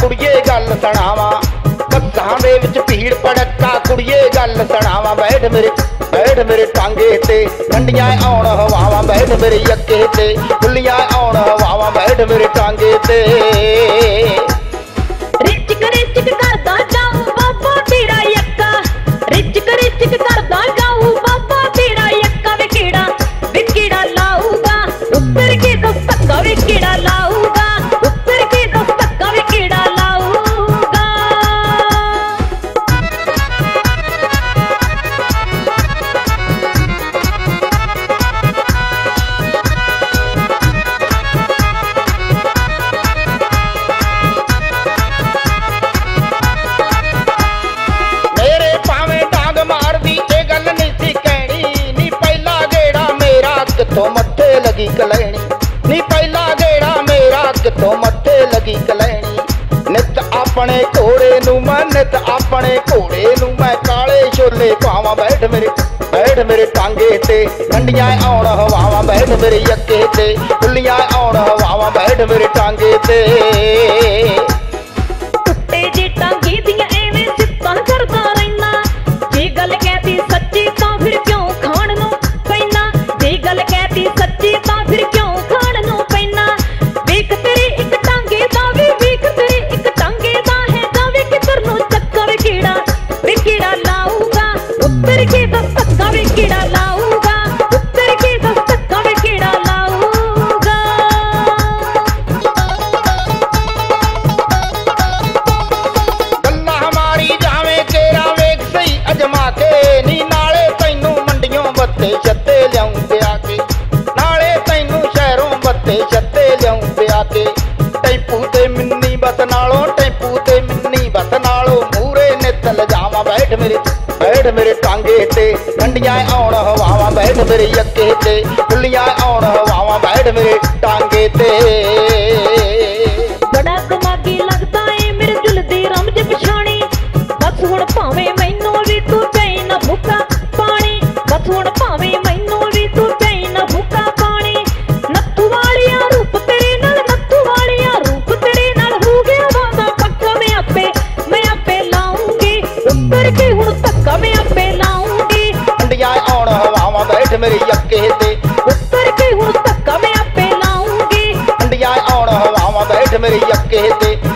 कुड़िए गल सुनावा बसां दे विच भीड़ भड़का कुड़िए गल सुनावा बैठ मेरे टांगे ते ठंडियां आउण हवावां बैठ मेरे अगे ते खुलियां आउण हवावां बैठ मेरे टांगे ते रिचक रिचक करदा जाऊं बाबा तेरा यक्का रिचक रिचक करदा जाऊं बाबा तेरा यक्का वे कीड़ा लाऊगा उत्तर के दस धक्का वे कीड़ा लाऊगा उत्तर के दस धक्का वे कीड़ा लाऊगा। मेरे भावें डांग मारदी ए गल नहीं सी कहनी नी पहला गेड़ा मेरा किथों मत्थे लगी कलैनी नी पहला गेड़ा मेरा किथों मत्थे लगी कलैनी नित अपने घोड़े नूं मैं काले छोले पावां बैठ मेरे टांगे ते ठंडियां आउण हवावां बैठ मेरे अगे ते खुलियां आउण हवावां बैठ मेरे टांगे ते टुट्टे जे टांगे दियां एवें सिफतां करदा रैना जे गल कहती सच्ची तां फिर क्यों खाण नूं पैना जे गल कहती सच्ची तां फिर क्यों खाण नूं पैना वेख तेरे इक टांगे दा वेख तेरे इक टांगे दा है दा वे किधर नूं चक्का वे कीड़ा लाऊगा उत्तर के दस धक्का वे कीड़ा लाऊगा उत्तर के दस धक्का वे कीड़ा लाऊगा। गल्ला हमारी जावे तेरा वेख सही अजमा के नी नाले तैनू मंडियों बत्ते छत्ते लियाऊं पिया के नाले तैनू शहरों बत्ते छत्ते लियाऊं पिया के टैंपू ते मिन्नी बस नालों मूरे नित लजावां बैठ मेरे टांगे ते ठंडियां आउण हवावां बैठ मेरे अगे ते खुलियां आउण हवावां बैठ मेरे टांगे ते बड़ा दिमागी लगदा ए मेरे दिल दी रमज पछाणी बस हुण भावें मैनू भी तू पई ना भुक्का पानी बस हुण भावें मैनू भी तू पई ना भुक्का पानी नत्थू वालिया रूप तेरे नाल हो गया वादा पक्का मैं आपे लाऊंगी उत्तर के हुण धक्का मैं आपे लाऊंगी ठंडियां आउण हवावां बैठ मेरे अगे ते उत्तर के हुण धक्का मैं आपे लाऊंगी ठंडियां आउण हवावां बैठ मेरे अगे ते